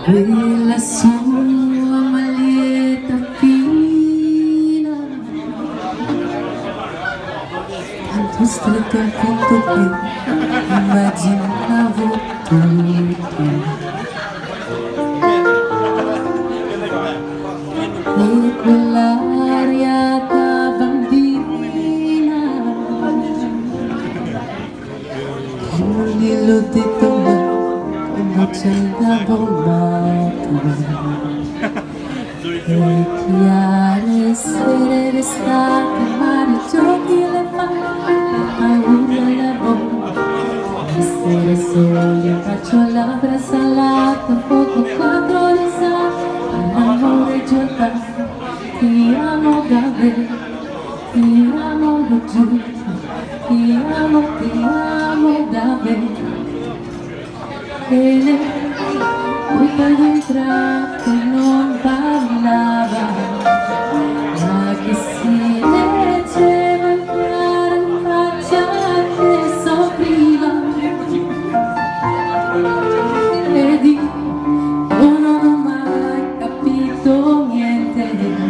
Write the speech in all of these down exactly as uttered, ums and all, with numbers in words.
quella sua maglietta fina, tanto stretto al punto che immaginavo tutto. E quell'aria da bambina, che non gliel'ho detto mai, come c'è da bombato. E chiare sere d'estate, mare, giochi e le mani, paura e la bomba. Essere soli, faccio labbra salata, poco quattro risate, all'amore giornata. Ti amo davvero, ti amo lo giuro, ti amo, ti amo davvero. E lei poi per entrato non parlava, ma che si leggeva in chiaro in faccia che soffriva. Ed io non ho mai capito niente,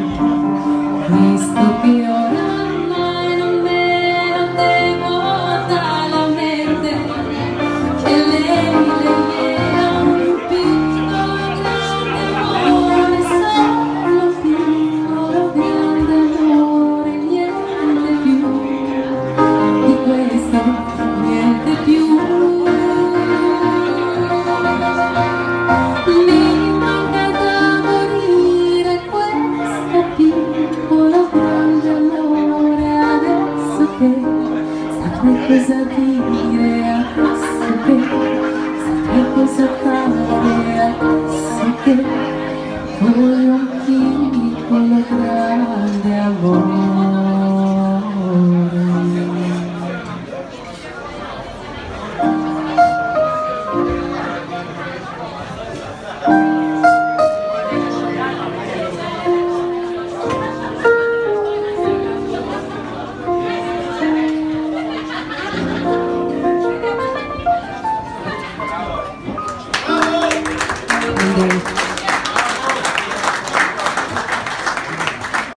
visto che oramai non me lo devo dalla mente, che lei, lei era un piccolo grande amore, solo piccolo grande amore, niente più di questo, niente più. Mi manca da morire questo piccolo grande amore, adesso che saprei cosa dire, adesso che saprei cosa fare, adesso che voglio un piccolo grande amore.